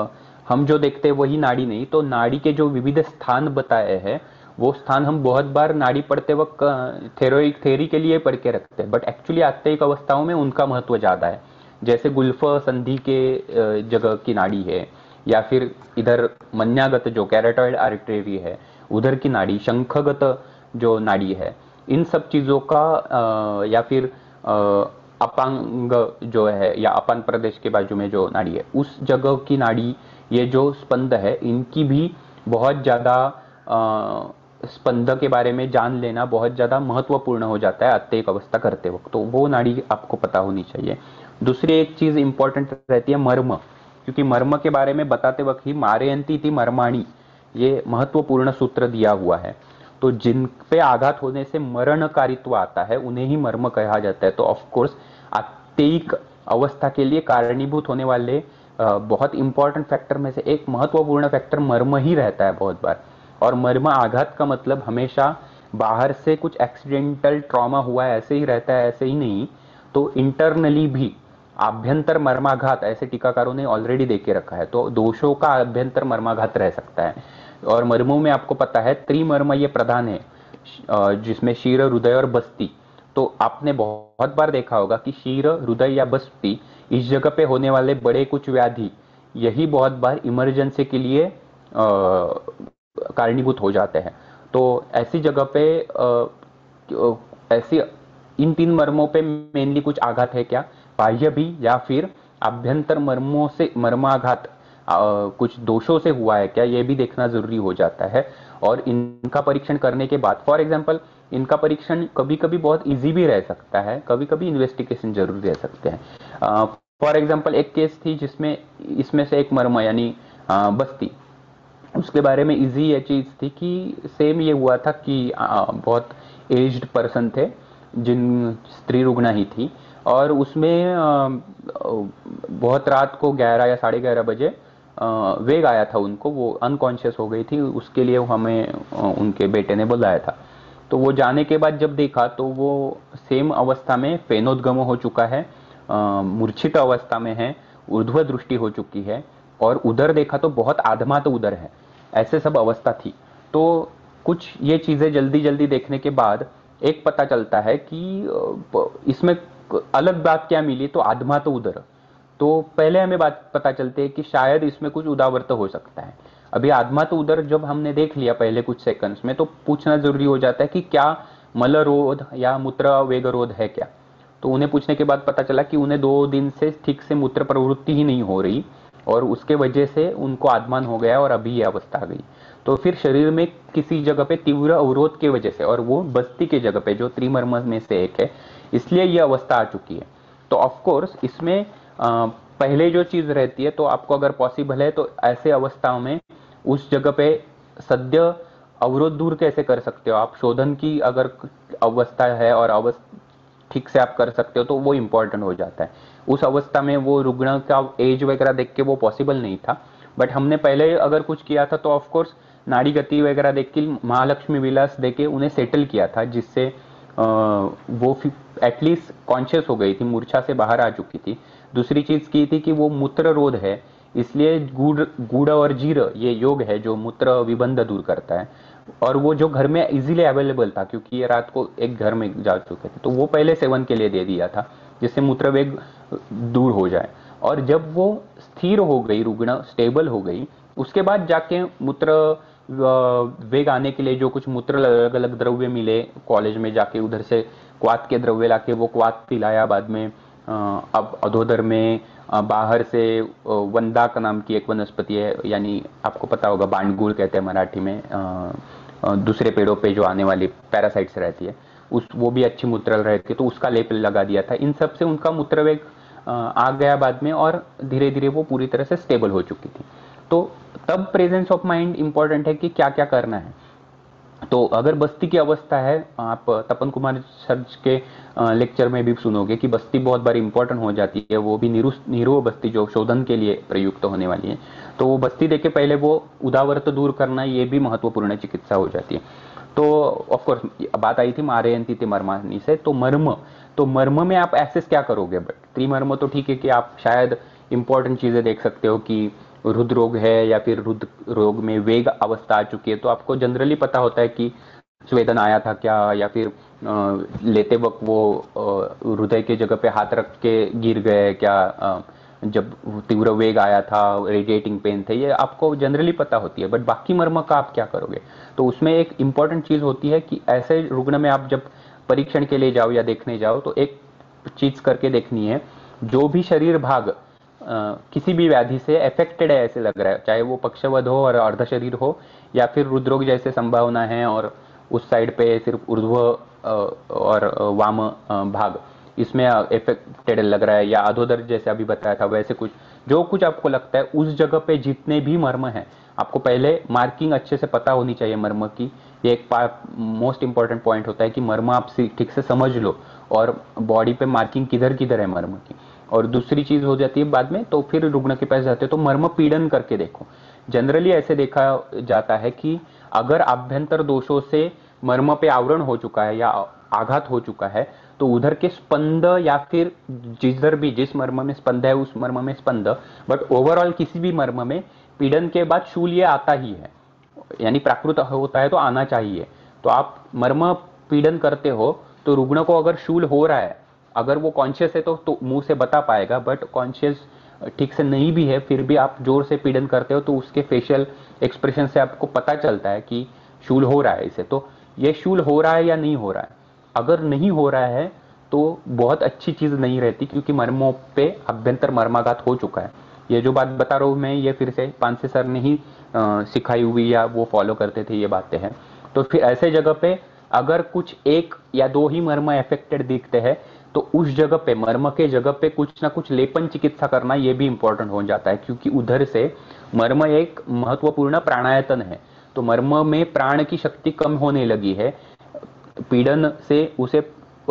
हम जो देखते हैं वही नाड़ी नहीं, तो नाड़ी के जो विविध स्थान बताए हैं वो स्थान हम बहुत बार नाड़ी पढ़ते वक्त थेरी के लिए पढ़ के रखते हैं, बट एक्चुअली आत्तिक अवस्थाओं में उनका महत्व ज्यादा है। जैसे गुल्फ संधि के जगह की नाड़ी है, या फिर इधर मन्यागत जो कैरोटिड आर्टरी है उधर की नाड़ी, शंखगत जो नाड़ी है, इन सब चीजों का या फिर अपांग जो है या अपान प्रदेश के बाजू में जो नाड़ी है उस जगह की नाड़ी, ये जो स्पंद है इनकी भी बहुत ज्यादा स्पंद के बारे में जान लेना बहुत ज्यादा महत्वपूर्ण हो जाता है आत्तिक अवस्था करते वक्त, तो वो नाड़ी आपको पता होनी चाहिए। दूसरी एक चीज इंपॉर्टेंट रहती है मर्म, क्योंकि मर्म के बारे में बताते वक्त ही मारयंती थी मर्माणी, ये महत्वपूर्ण सूत्र दिया हुआ है। तो जिन पे आघात होने से मरणकारित्व आता है उन्हें ही मर्म कहा जाता है। तो ऑफ कोर्स आत्तिक अवस्था के लिए कारणीभूत होने वाले बहुत इंपॉर्टेंट फैक्टर में से एक महत्वपूर्ण फैक्टर मर्म ही रहता है बहुत बार। और मर्म आघात का मतलब हमेशा बाहर से कुछ एक्सीडेंटल ट्रॉमा हुआ है ऐसे ही रहता है, ऐसे ही नहीं, तो इंटरनली भी आभ्यंतर मर्माघात ऐसे टीकाकारों ने ऑलरेडी देके रखा है, तो दोषों का आभ्यंतर मर्माघात रह सकता है। और मर्मों में आपको पता है त्रिमर्म ये प्रधान है, जिसमें शीर, हृदय और बस्ती। तो आपने बहुत बार देखा होगा कि शीर, हृदय या बस्ती इस जगह पे होने वाले बड़े कुछ व्याधि यही बहुत बार इमरजेंसी के लिए कारणीभूत हो जाते हैं। तो ऐसी जगह पे ऐसी इन तीन मर्मों पे मेनली कुछ आघात है क्या, बाह्य भी या फिर आभ्यंतर मर्मों से मर्माघात कुछ दोषों से हुआ है क्या, ये भी देखना जरूरी हो जाता है। और इनका परीक्षण करने के बाद, फॉर एग्जांपल इनका परीक्षण कभी कभी बहुत इजी भी रह सकता है, कभी कभी इन्वेस्टिगेशन जरूरी रह सकते हैं। फॉर एग्जांपल एक केस थी जिसमें इसमें से एक मर्म यानी बस्ती, उसके बारे में इजी ये चीज थी कि सेम ये हुआ था कि बहुत एज्ड पर्सन थे, जिन स्त्री रुग्णा ही थी, और उसमें बहुत रात को 11 या 11:30 बजे वेग आया था उनको, वो अनकॉन्शियस हो गई थी, उसके लिए हमें उनके बेटे ने बुलाया था। तो वो जाने के बाद जब देखा तो वो सेम अवस्था में फेनोद्गम हो चुका है, मूर्छित अवस्था में है, ऊर्ध्व दृष्टि हो चुकी है, और उधर देखा तो बहुत आधमात उधर है, ऐसे सब अवस्था थी। तो कुछ ये चीजें जल्दी जल्दी देखने के बाद एक पता चलता है कि इसमें अलग बात क्या मिली, तो आधमा तो उधर, तो पहले हमें बात पता चलती है कि शायद इसमें कुछ उदावर्त हो सकता है। अभी आधमा तो उधर जब हमने देख लिया पहले कुछ सेकंड्स में, तो पूछना जरूरी हो जाता है कि क्या मलरोध या मूत्र वेगरोध है क्या। तो उन्हें पूछने के बाद पता चला कि उन्हें 2 दिन से ठीक से मूत्र प्रवृत्ति ही नहीं हो रही, और उसके वजह से उनको आत्मान हो गया और अभी ये अवस्था आ गई। तो फिर शरीर में किसी जगह पे तीव्र अवरोध की वजह से, और वो बस्ती के जगह पे जो त्रिमर्म में से एक है, इसलिए ये अवस्था आ चुकी है। तो ऑफ कोर्स इसमें पहले जो चीज रहती है, तो आपको अगर पॉसिबल है तो ऐसे अवस्थाओं में उस जगह पे सद्य अवरोध दूर कैसे कर सकते हो आप, शोधन की अगर अवस्था है और अवस्था ठीक से आप कर सकते हो तो वो इंपॉर्टेंट हो जाता है। उस अवस्था में वो रुग्ण का एज वगैरह देख के वो पॉसिबल नहीं था, बट हमने पहले अगर कुछ किया था तो ऑफकोर्स नाड़ी गति वगैरह देख के महालक्ष्मी विलास देके उन्हें सेटल किया था, जिससे वो एटलीस्ट कॉन्शियस हो गई थी, मूर्छा से बाहर आ चुकी थी। दूसरी चीज की थी कि वो मूत्र रोध है, इसलिए गुड़ और जीर ये योग है जो मूत्र विबंध दूर करता है, और वो जो घर में इजीली अवेलेबल था क्योंकि ये रात को एक घर में जा चुके थे, तो वो पहले सेवन के लिए दे दिया था जिससे मूत्र वेग दूर हो जाए। और जब वो स्थिर हो गई, रुग्ण स्टेबल हो गई, उसके बाद जाके मूत्र वेग आने के लिए जो कुछ मूत्र अलग अलग द्रव्य मिले, कॉलेज में जाके उधर से क्वाथ के द्रव्य लाके वो क्वाथ पिलाया, बाद में अब अधोदर में बाहर से वंदाक नाम की एक वनस्पति है, यानी आपको पता होगा बांडगुड़ कहते हैं मराठी में, दूसरे पेड़ों पे जो आने वाली पैरासाइट्स रहती है, उस वो भी अच्छी मूत्र रहती है, तो उसका लेप लगा दिया था। इन सब से उनका मूत्र वेग आ गया बाद में, और धीरे धीरे वो पूरी तरह से स्टेबल हो चुकी थी। तो तब प्रेजेंस ऑफ माइंड इंपॉर्टेंट है कि क्या क्या करना है। तो अगर बस्ती की अवस्था है, आप तपन कुमार सर के लेक्चर में भी सुनोगे कि बस्ती बहुत बार इंपॉर्टेंट हो जाती है, वो भी निरो बस्ती जो शोधन के लिए प्रयुक्त होने वाली है, तो वो बस्ती देके पहले वो उदावर्त दूर करना, ये भी महत्वपूर्ण चिकित्सा हो जाती है। तो ऑफकोर्स बात आई थी मारयंती मर्मानी से, तो मर्म में आप एसेस क्या करोगे, बट त्रिमर्म तो ठीक है कि आप शायद इंपॉर्टेंट चीजें देख सकते हो कि हृद रोग है या फिर हृद रोग में वेग अवस्था आ चुकी है, तो आपको जनरली पता होता है कि स्वेदन आया था क्या, या फिर लेते वक्त वो हृदय के जगह पे हाथ रख के गिर गए क्या, जब तीव्र वेग आया था, रेडिएटिंग पेन थे, ये आपको जनरली पता होती है। बट बाकी मर्म का आप क्या करोगे? तो उसमें एक इंपॉर्टेंट चीज होती है कि ऐसे रुग्ण में आप जब परीक्षण के लिए जाओ या देखने जाओ तो एक चीज करके देखनी है, जो भी शरीर भाग किसी भी व्याधि से अफेक्टेड है ऐसे लग रहा है, चाहे वो पक्षवध हो और अर्ध शरीर हो, या फिर हृदरोग जैसे संभावना है और उस साइड पे सिर्फ ऊर्ध्व और वाम भाग इसमें अफेक्टेड लग रहा है, या अधोदर जैसे अभी बताया था वैसे कुछ, जो कुछ आपको लगता है उस जगह पे जितने भी मर्म है आपको पहले मार्किंग अच्छे से पता होनी चाहिए मर्म की। ये एक मोस्ट इंपॉर्टेंट पॉइंट होता है कि मर्म आप ठीक से समझ लो और बॉडी पे मार्किंग किधर किधर है मर्म की। और दूसरी चीज हो जाती है बाद में, तो फिर रुग्ण के पास जाते हो तो मर्म पीड़न करके देखो। जनरली ऐसे देखा जाता है कि अगर आभ्यंतर दोषों से मर्म पे आवरण हो चुका है या आघात हो चुका है, तो उधर के स्पंद या फिर जिधर भी जिस मर्म में स्पंद है उस मर्म में स्पंद, बट ओवरऑल किसी भी मर्म में पीड़न के बाद शूल्य आता ही है, यानी प्राकृत होता है तो आना चाहिए। तो आप मर्म पीड़न करते हो तो रुग्ण को अगर शूल हो रहा है, अगर वो कॉन्शियस है तो मुंह से बता पाएगा, बट कॉन्शियस ठीक से नहीं भी है फिर भी आप जोर से पीड़न करते हो तो उसके फेशियल एक्सप्रेशन से आपको पता चलता है कि शूल हो रहा है इसे। तो ये शूल हो रहा है या नहीं हो रहा है, अगर नहीं हो रहा है तो बहुत अच्छी चीज नहीं रहती, क्योंकि मर्मों पे अभ्यंतर मर्माघात हो चुका है। ये जो बात बता रहा हूं मैं, ये फिर से पांसे सर ने ही सिखाई हुई या वो फॉलो करते थे ये बातें हैं। तो फिर ऐसे जगह पे अगर कुछ एक या दो ही मर्म अफेक्टेड दिखते हैं तो उस जगह पे मर्म के जगह पे कुछ ना कुछ लेपन चिकित्सा करना ये भी इंपॉर्टेंट हो जाता है, क्योंकि उधर से मर्म एक महत्वपूर्ण प्राणायतन है। तो मर्म में प्राण की शक्ति कम होने लगी है, पीड़न से उसे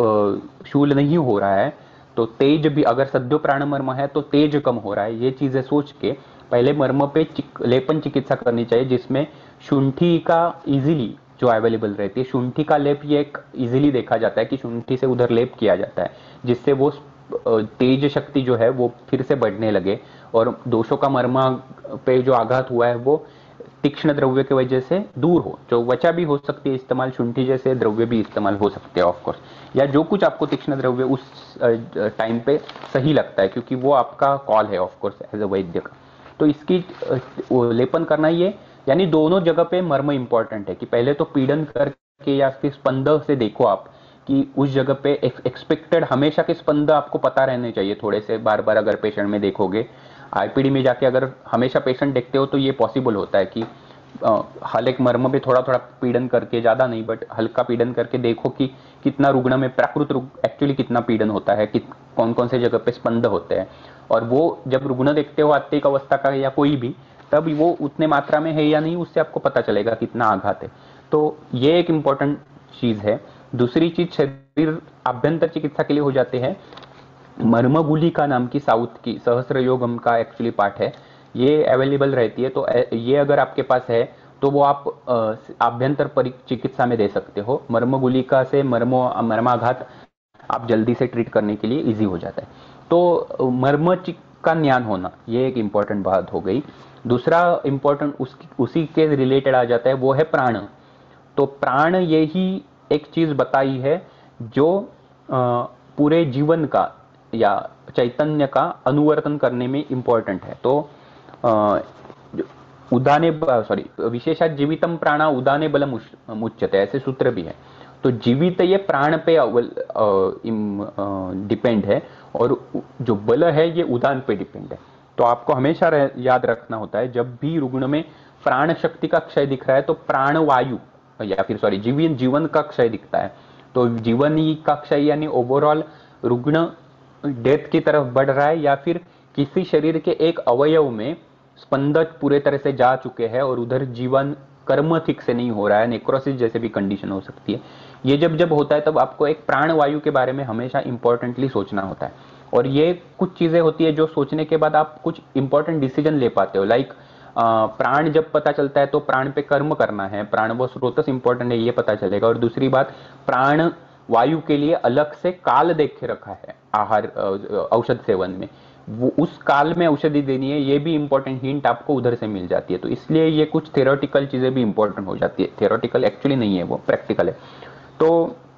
शूल नहीं हो रहा है, तो तेज भी अगर सद्यो प्राण मर्म है तो तेज कम हो रहा है। ये चीजें सोच के पहले मर्म पे लेपन चिकित्सा करनी चाहिए, जिसमें शुंठी का इजीली जो अवेलेबल रहती है, शुंठी का लेप ये एक इजीली देखा जाता है कि शुंठी से उधर लेप किया जाता है, जिससे वो तेज शक्ति जो है वो फिर से बढ़ने लगे और दोषों का मर्मा पे जो आघात हुआ है वो तीक्ष्ण द्रव्य की वजह से दूर हो। जो वचा भी हो सकती है इस्तेमाल, शुंठी जैसे द्रव्य भी इस्तेमाल हो सकते हैं ऑफकोर्स, या जो कुछ आपको तीक्ष्ण द्रव्य उस टाइम पे सही लगता है, क्योंकि वो आपका कॉल है ऑफकोर्स एज अ वैद्य का। तो इसकी लेपन करना ये, यानी दोनों जगह पे मर्म इंपॉर्टेंट है कि पहले तो पीड़न करके या फिर स्पंद से देखो आप कि उस जगह पे एक्सपेक्टेड हमेशा के स्पंद आपको पता रहने चाहिए थोड़े से, बार बार अगर पेशेंट में देखोगे। आईपीडी में जाके अगर हमेशा पेशेंट देखते हो तो ये पॉसिबल होता है कि हर एक मर्म में थोड़ा थोड़ा पीड़न करके, ज्यादा नहीं बट हल्का पीड़न करके देखो कि कितना रुग्ण में प्राकृत एक्चुअली कितना पीड़न होता है, कि कौन कौन से जगह पे स्पंद होते हैं। और वो जब रुग्ण देखते हो आत्तिक अवस्था का या कोई भी, तब वो उतने मात्रा में है या नहीं उससे आपको पता चलेगा कितना आघात है। तो ये एक इंपॉर्टेंट चीज है। दूसरी चीज शरीर आभ्यंतर चिकित्सा के लिए हो जाते हैं मर्मगुलिका नाम की, साउथ की सहस्र योगम का एक्चुअली पार्ट है, ये अवेलेबल रहती है। तो ये अगर आपके पास है तो वो आप आभ्यंतर चिकित्सा में दे सकते हो। मर्मगुलिका से मर्माघात आप जल्दी से ट्रीट करने के लिए इजी हो जाता है। तो मर्म का ज्ञान होना ये एक इंपॉर्टेंट बात हो गई। दूसरा इंपॉर्टेंट उसी के रिलेटेड आ जाता है, वो है प्राण। तो प्राण यही एक चीज बताई है जो पूरे जीवन का या चैतन्य का अनुवर्तन करने में इंपॉर्टेंट है। तो उदाने विशेषात जीवितम प्राणा उदाने बलम मुच्यते, ऐसे सूत्र भी है। तो जीवित ये प्राण पे डिपेंड है और जो बल है ये उदान पे डिपेंड है। तो आपको हमेशा याद रखना होता है जब भी रुग्ण में प्राण शक्ति का क्षय दिख रहा है तो प्राण वायु या फिर जीवन का क्षय दिखता है, तो जीवन का क्षय यानी ओवरऑल रुग्ण डेथ की तरफ बढ़ रहा है, या फिर किसी शरीर के एक अवयव में स्पंद पूरे तरह से जा चुके हैं और उधर जीवन कर्म ठीक से नहीं हो रहा है, नेक्रोसिस जैसे भी कंडीशन हो सकती है। ये जब जब होता है तब आपको एक प्राण वायु के बारे में हमेशा इंपॉर्टेंटली सोचना होता है। और ये कुछ चीजें होती है जो सोचने के बाद आप कुछ इंपॉर्टेंट डिसीजन ले पाते हो। लाइक प्राण जब पता चलता है तो प्राण पे कर्म करना है, प्राण वो स्रोतस इंपॉर्टेंट है ये पता चलेगा। और दूसरी बात, प्राण वायु के लिए अलग से काल देख के रखा है आहार औषध सेवन में, वो उस काल में औषधि देनी है, ये भी इंपॉर्टेंट हिंट आपको उधर से मिल जाती है। तो इसलिए ये कुछ थ्योरेटिकल चीजें भी इंपॉर्टेंट हो जाती है। थ्योरेटिकल एक्चुअली नहीं है, वो प्रैक्टिकल है। तो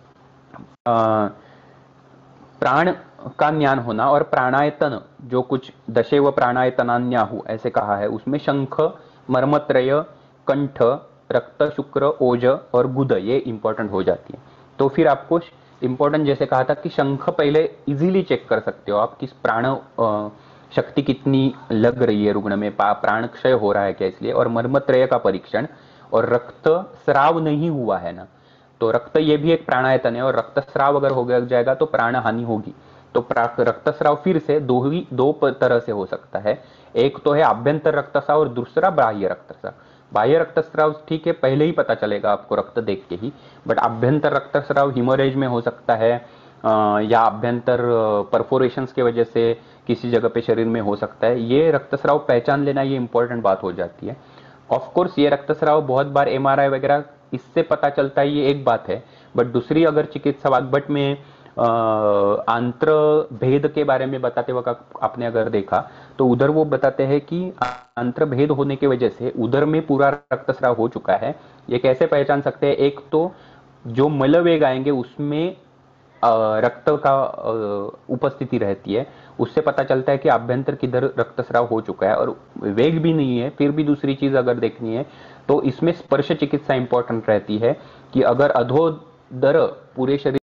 प्राण का ज्ञान होना और प्राणायतन, जो कुछ दशेव प्राणायतनान्याहु ऐसे कहा है, उसमें शंख, मर्मत्रय, कंठ, रक्त, शुक्र, ओज और गुद ये इंपॉर्टेंट हो जाती है। तो फिर आपको इंपॉर्टेंट जैसे कहा था कि शंख पहले इजीली चेक कर सकते हो आप, किस प्राण शक्ति कितनी लग रही है रुग्ण में, प्राण क्षय हो रहा है क्या इसलिए। और मर्मत्रय का परीक्षण, और रक्त स्राव नहीं हुआ है ना, तो रक्त ये भी एक प्राणायतन है, और रक्तस्राव अगर हो जाएगा तो प्राण हानि होगी। तो रक्तस्राव फिर से दो तरह से हो सकता है। एक तो है आभ्यंतर रक्तस्राव और दूसरा बाह्य रक्तस्राव। बाह्य रक्तस्राव ठीक है, पहले ही पता चलेगा आपको रक्त देख के ही, बट आभ्यंतर रक्तस्राव हिमोरेज में हो सकता है, या आभ्यंतर परफोरेशंस की वजह से किसी जगह पे शरीर में हो सकता है। ये रक्तस्राव पहचान लेना ये इंपॉर्टेंट बात हो जाती है। ऑफ कोर्स ये रक्तस्राव बहुत बार एमआरआई वगैरह इससे पता चलता है, ये एक बात है। बट दूसरी अगर चिकित्सा वाग्भट में आंत्र भेद के बारे में बताते वक्त आपने अगर देखा, तो उधर वो बताते हैं कि आंत्र भेद होने की वजह से उधर में पूरा रक्तस्राव हो चुका है। ये कैसे पहचान सकते हैं? एक तो जो मलवेग आएंगे उसमें रक्त का उपस्थिति रहती है, उससे पता चलता है कि आभ्यंतर किधर रक्तस्राव हो चुका है। और वेग भी नहीं है, फिर भी दूसरी चीज अगर देखनी है तो इसमें स्पर्श चिकित्सा इंपॉर्टेंट रहती है, कि अगर अधोदर पूरे शरीर